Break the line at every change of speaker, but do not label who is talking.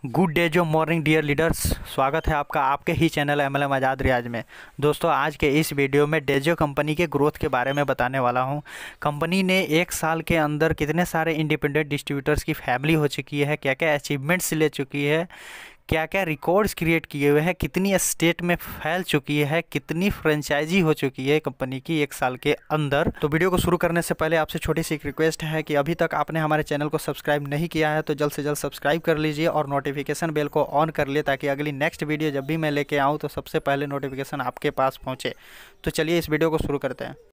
Good day जो morning dear leaders, स्वागत है आपका आपके ही चैनल MLM आज़ाद रियाज में। दोस्तों, आज के इस वीडियो में डेजो कंपनी के ग्रोथ के बारे में बताने वाला हूं। कंपनी ने एक साल के अंदर कितने सारे इंडिपेंडेंट डिस्ट्रीब्यूटर्स की फैमिली हो चुकी है, क्या क्या अचीवमेंट्स ले चुकी है, क्या क्या रिकॉर्ड्स क्रिएट किए हुए हैं, कितनी स्टेट में फैल चुकी है, कितनी फ्रेंचाइजी हो चुकी है कंपनी की एक साल के अंदर। तो वीडियो को शुरू करने से पहले आपसे छोटी सी एक रिक्वेस्ट है कि अभी तक आपने हमारे चैनल को सब्सक्राइब नहीं किया है तो जल्द से जल्द सब्सक्राइब कर लीजिए और नोटिफिकेशन बेल को ऑन कर लिए, ताकि अगली नेक्स्ट वीडियो जब भी मैं लेके आऊँ तो सबसे पहले नोटिफिकेशन आपके पास पहुँचे। तो चलिए इस वीडियो को शुरू करते हैं।